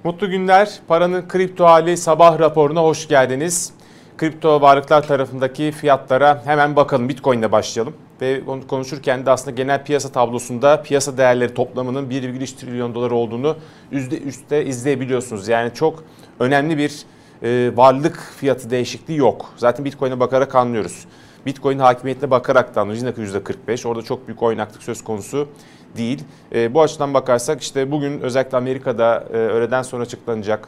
Mutlu günler. Paranın kripto hali sabah raporuna hoş geldiniz. Kripto varlıklar tarafındaki fiyatlara hemen bakalım. Bitcoin'le başlayalım. Ve konuşurken de aslında genel piyasa tablosunda piyasa değerleri toplamının 1,3 trilyon dolar olduğunu üstte izleyebiliyorsunuz. Yani çok önemli bir varlık fiyatı değişikliği yok. Zaten Bitcoin'e bakarak anlıyoruz. Bitcoin hakimiyetine bakarak da anlıyoruz. Yine %45. Orada çok büyük oynaklık söz konusu değil. Bu açıdan bakarsak işte bugün özellikle Amerika'da öğleden sonra açıklanacak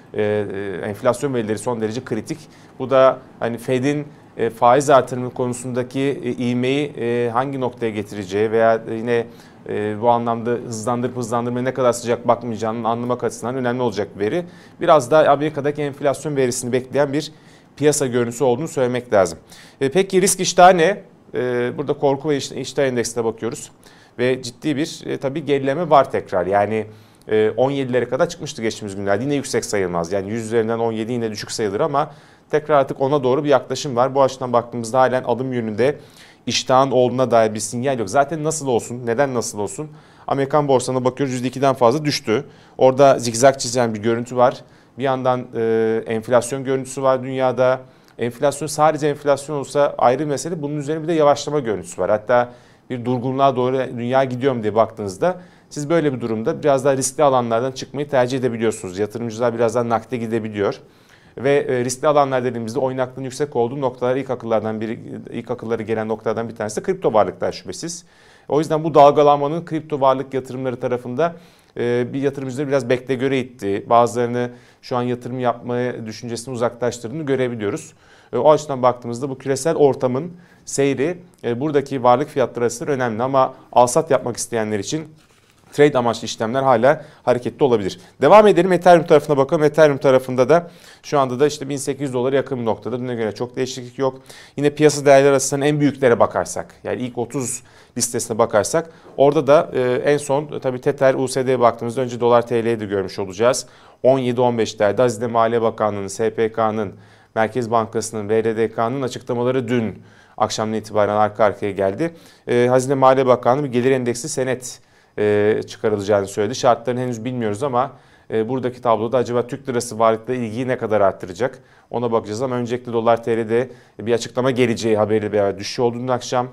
enflasyon verileri son derece kritik. Bu da hani Fed'in faiz artırımı konusundaki ivmeyi hangi noktaya getireceği veya yine bu anlamda hızlandırmaya ne kadar sıcak bakmayacağını anlamak açısından önemli olacak bir veri. Biraz da Amerika'daki enflasyon verisini bekleyen bir piyasa görüntüsü olduğunu söylemek lazım. Peki risk iştahı ne? Burada korku ve iştah endeksine bakıyoruz. Ve ciddi bir tabii gerileme var tekrar. Yani 17'lere kadar çıkmıştı geçtiğimiz günlerde. Yine yüksek sayılmaz. Yani 100 üzerinden 17 yine düşük sayılır ama tekrar artık ona doğru bir yaklaşım var. Bu açıdan baktığımızda halen adım yönünde iştahın olduğuna dair bir sinyal yok. Zaten nasıl olsun? Neden nasıl olsun? Amerikan borsasına bakıyoruz, %2'den fazla düştü. Orada zigzag çizen bir görüntü var. Bir yandan enflasyon görüntüsü var dünyada. Enflasyon sadece enflasyon olsa ayrı bir mesele. Bunun üzerine bir de yavaşlama görüntüsü var. Hatta bir durgunluğa doğru dünya gidiyor mu diye baktığınızda siz böyle bir durumda biraz daha riskli alanlardan çıkmayı tercih edebiliyorsunuz. Yatırımcılar biraz daha nakde gidebiliyor. Ve riskli alanlar dediğimizde oynaklığın yüksek olduğu noktalar ilk akıllara gelen noktalardan bir tanesi de kripto varlıklar şüphesiz. O yüzden bu dalgalanmanın kripto varlık yatırımları tarafında bir yatırımcıları biraz bekle göre itti. Bazılarını şu an yatırım yapmaya düşüncesini uzaklaştırdığını görebiliyoruz. O açıdan baktığımızda bu küresel ortamın seyri buradaki varlık fiyatları arasında önemli ama alsat yapmak isteyenler için trade amaçlı işlemler hala hareketli olabilir. Devam edelim Ethereum tarafına bakalım. Ethereum tarafında da şu anda da işte 1800 dolara yakın bir noktada. Düne göre çok değişiklik yok. Yine piyasa değerleri arasından en büyüklere bakarsak yani ilk 30 listesine bakarsak orada da en son tabii Tether USD'ye baktığımızda önce dolar TL'yi de görmüş olacağız. 17-15'lerde Hazine Maliye Bakanlığı'nın, SPK'nın, Merkez Bankası'nın, BRDK'nın açıklamaları dün akşamdan itibaren arka arkaya geldi. Hazine Maliye Bakanlığı bir gelir endeksi senet çıkarılacağını söyledi. Şartlarını henüz bilmiyoruz ama buradaki tabloda acaba Türk lirası varlıkla ilgiyi ne kadar arttıracak ona bakacağız ama öncelikle dolar TL'de bir açıklama geleceği haberi veya düşüş olduğunun akşam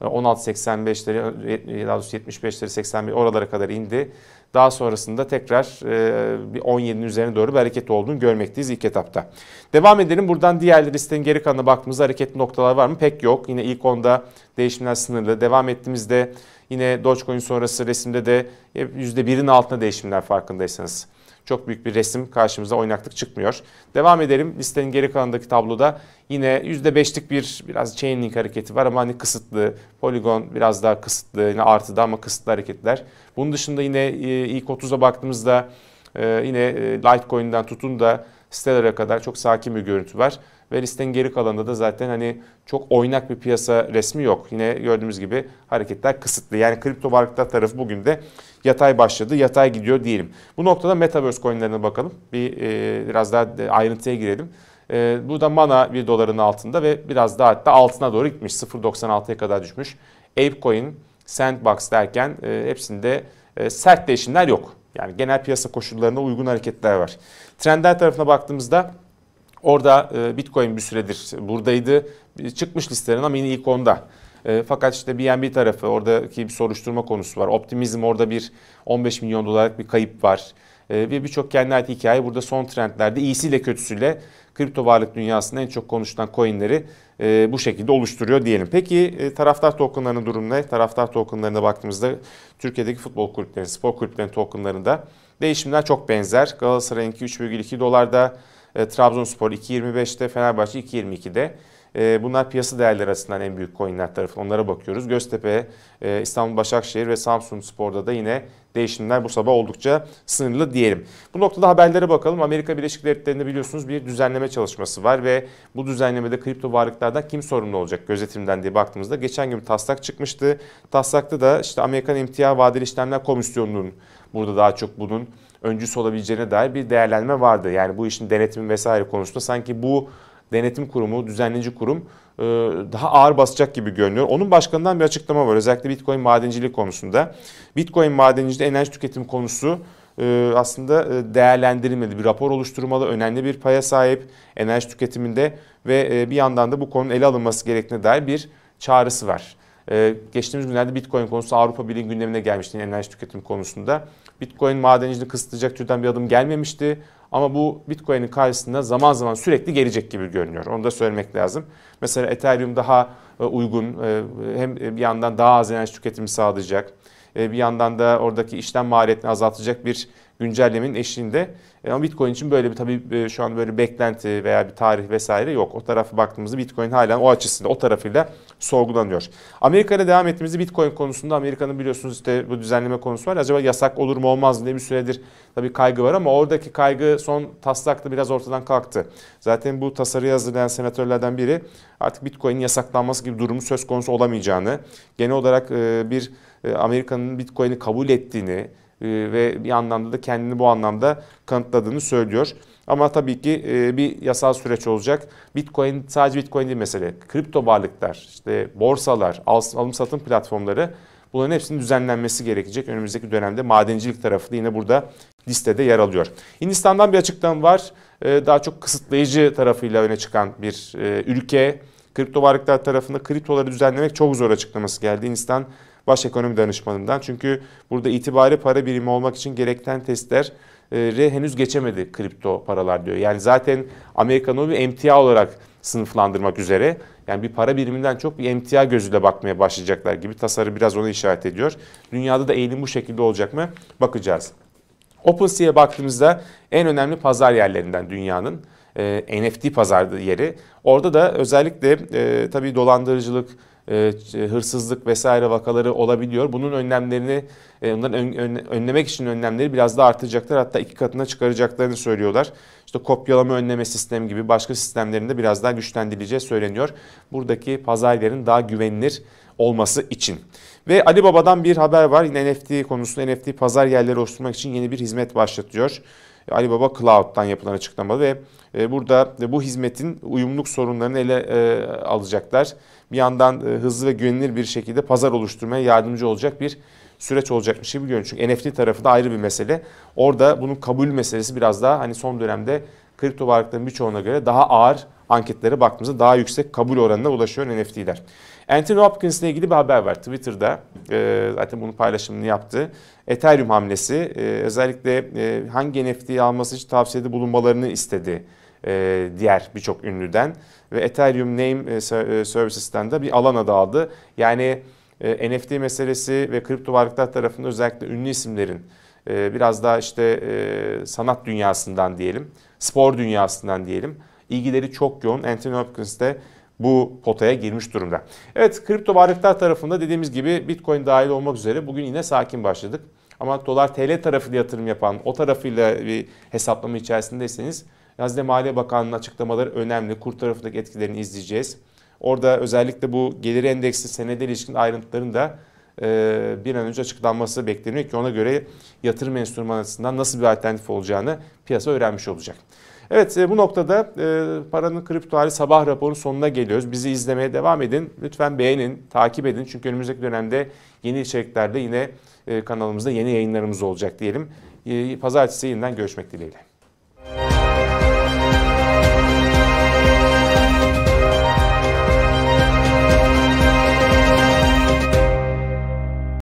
16.85'leri, daha doğrusu 75'leri 81 oralara kadar indi. Daha sonrasında tekrar bir 17'nin üzerine doğru bir hareket olduğunu görmekteyiz ilk etapta. Devam edelim. Buradan diğer listenin geri kalanına baktığımızda hareketli noktalar var mı? Pek yok. Yine ilk 10'da değişimler sınırlı. Devam ettiğimizde yine Dogecoin sonrası resimde de %1'in altında değişimler farkındaysanız. Çok büyük bir resim karşımıza oynaklık çıkmıyor. Devam edelim. Listenin geri kalanındaki tabloda yine %5'lik biraz chainlink hareketi var ama hani kısıtlı. Polygon biraz daha kısıtlı. Yine artıda ama kısıtlı hareketler. Bunun dışında yine ilk 30'a baktığımızda yine Litecoin'den tutun da Stellar'a kadar çok sakin bir görüntü var. Ve listenin geri kalanında da zaten hani çok oynak bir piyasa resmi yok. Yine gördüğümüz gibi hareketler kısıtlı. Yani kripto varlıklar tarafı bugün de yatay başladı, yatay gidiyor diyelim. Bu noktada Metaverse coinlerine bakalım. Biraz daha ayrıntıya girelim. Bu da Mana $1 altında ve biraz daha hatta altına doğru gitmiş. 0.96'ya kadar düşmüş. Apecoin, Sandbox derken hepsinde sert değişimler yok. Yani genel piyasa koşullarına uygun hareketler var. Trendler tarafına baktığımızda orada Bitcoin bir süredir buradaydı. Çıkmış listelerin ama yine ilk 10'da. Fakat işte BNB tarafı oradaki bir soruşturma konusu var. Optimizm orada bir 15 milyon dolarlık bir kayıp var. Ve birçok kendine ait hikaye burada son trendlerde iyisiyle kötüsüyle kripto varlık dünyasında en çok konuşulan coinleri bu şekilde oluşturuyor diyelim. Peki taraftar tokenlarının durumu ne? Taraftar tokenlarına baktığımızda Türkiye'deki futbol kulüplerinin, spor kulüplerinin tokenlarında değişimler çok benzer. Galatasaray'ınki 3,2 dolarda, Trabzonspor 2,25'te, Fenerbahçe 2,22'de. Bunlar piyasa değerleri açısından en büyük coinler tarafı. Onlara bakıyoruz. Göztepe, İstanbul Başakşehir ve Samsun Spor'da da yine değişimler bu sabah oldukça sınırlı diyelim. Bu noktada haberlere bakalım. Amerika Birleşik Devletleri'nde biliyorsunuz bir düzenleme çalışması var ve bu düzenlemede kripto varlıklardan kim sorumlu olacak gözetimden diye baktığımızda geçen gün bir taslak çıkmıştı. Taslakta da işte Amerikan Emtia Vadeli İşlemler Komisyonu'nun burada daha çok bunun öncüsü olabileceğine dair bir değerlendirme vardı. Yani bu işin denetimi vesaire konusunda sanki bu denetim kurumu, düzenleyici kurum daha ağır basacak gibi görünüyor. Onun başkanından bir açıklama var. Özellikle Bitcoin madenciliği konusunda. Bitcoin madenciliği enerji tüketimi konusu aslında değerlendirilmeli. Bir rapor oluşturmalı, önemli bir paya sahip enerji tüketiminde ve bir yandan da bu konunun ele alınması gerektiğine dair bir çağrısı var. Geçtiğimiz günlerde Bitcoin konusu Avrupa Birliği gündemine gelmişti enerji tüketimi konusunda. Bitcoin madenciliğini kısıtlayacak türden bir adım gelmemişti. Ama bu Bitcoin'in karşısında zaman zaman sürekli gelecek gibi görünüyor. Onu da söylemek lazım. Mesela Ethereum daha uygun, hem bir yandan daha az enerji tüketimi sağlayacak, bir yandan da oradaki işlem maliyetini azaltacak bir güncellemenin eşliğinde. Ama Bitcoin için böyle bir tabii şu an böyle beklenti veya bir tarih vesaire yok. O tarafa baktığımızda Bitcoin hala o açısıyla, o tarafıyla sorgulanıyor. Amerika'da devam ettiğimizde Bitcoin konusunda Amerika'nın biliyorsunuz işte bu düzenleme konusu var. Acaba yasak olur mu olmaz mı diye bir süredir tabii kaygı var ama oradaki kaygı son taslakta biraz ortadan kalktı. Zaten bu tasarıyı hazırlayan senatörlerden biri artık Bitcoin'in yasaklanması gibi durumu söz konusu olamayacağını, genel olarak bir Amerika'nın Bitcoin'i kabul ettiğini ve bir anlamda da kendini bu anlamda kanıtladığını söylüyor. Ama tabii ki bir yasal süreç olacak. Bitcoin sadece Bitcoin değil mesele. Kripto varlıklar, işte borsalar, alım satım platformları bunların hepsinin düzenlenmesi gerekecek. Önümüzdeki dönemde madencilik tarafı da yine burada listede yer alıyor. Hindistan'dan bir açıklama var. Daha çok kısıtlayıcı tarafıyla öne çıkan bir ülke. Kripto varlıklar tarafında kriptoları düzenlemek çok zor açıklaması geldi Hindistan Baş Ekonomi Danışmanı'ndan. Çünkü burada itibari para birimi olmak için gereken testler henüz geçemedi kripto paralar diyor. Yani zaten Amerika'nın bir emtia olarak sınıflandırmak üzere. Yani bir para biriminden çok bir emtia gözüyle bakmaya başlayacaklar gibi, tasarı biraz onu işaret ediyor. Dünyada da eğilim bu şekilde olacak mı? Bakacağız. OpenSea'ya baktığımızda en önemli pazar yerlerinden dünyanın NFT pazar yeri. Orada da özellikle tabii dolandırıcılık, hırsızlık vesaire vakaları olabiliyor. Bunun önlemlerini, önlemek için önlemleri biraz da artacaklar. Hatta 2 katına çıkaracaklarını söylüyorlar. İşte kopyalama önleme sistemi gibi başka sistemlerin de biraz daha güçlendirileceği söyleniyor. Buradaki pazar yerinin daha güvenilir olması için. Ve Alibaba'dan bir haber var. Yine NFT konusunda NFT pazar yerleri oluşturmak için yeni bir hizmet başlatıyor. Alibaba Cloud'dan yapılan açıklama ve burada bu hizmetin uyumluluk sorunlarını ele alacaklar. Bir yandan hızlı ve güvenilir bir şekilde pazar oluşturmaya yardımcı olacak bir süreç olacakmış gibi görünüyor. Çünkü NFT tarafı da ayrı bir mesele. Orada bunun kabul meselesi biraz daha hani son dönemde kripto varlıkların birçoğuna göre daha ağır, anketlere baktığımızda daha yüksek kabul oranına ulaşıyor NFT'ler. Anthony Hopkins ile ilgili bir haber var Twitter'da. Zaten bunun paylaşımını yaptı. Ethereum hamlesi, özellikle hangi NFT'yi alması için tavsiyede bulunmalarını istedi diğer birçok ünlüden. Ve Ethereum Name Services'ten de bir alan adı aldı. Yani NFT meselesi ve kripto varlıklar tarafında özellikle ünlü isimlerin biraz daha işte sanat dünyasından diyelim, spor dünyasından diyelim, ilgileri çok yoğun. Anthony Hopkins de bu potaya girmiş durumda. Evet, kripto varlıklar tarafında dediğimiz gibi Bitcoin dahil olmak üzere bugün yine sakin başladık. Ama dolar TL tarafıyla yatırım yapan, o tarafıyla bir hesaplama içerisindeyseniz Hazine Maliye Bakanlığı'nın açıklamaları önemli. Kur tarafındaki etkilerini izleyeceğiz. Orada özellikle bu gelir endeksi senede ilişkin ayrıntıların da bir an önce açıklanması bekleniyor ki ona göre yatırım enstrümanı açısından nasıl bir alternatif olacağını piyasa öğrenmiş olacak. Evet, bu noktada Paranın Kripto Hali sabah raporunun sonuna geliyoruz. Bizi izlemeye devam edin. Lütfen beğenin, takip edin. Çünkü önümüzdeki dönemde yeni içeriklerde yine kanalımızda yeni yayınlarımız olacak diyelim. Pazartesi yeniden görüşmek dileğiyle.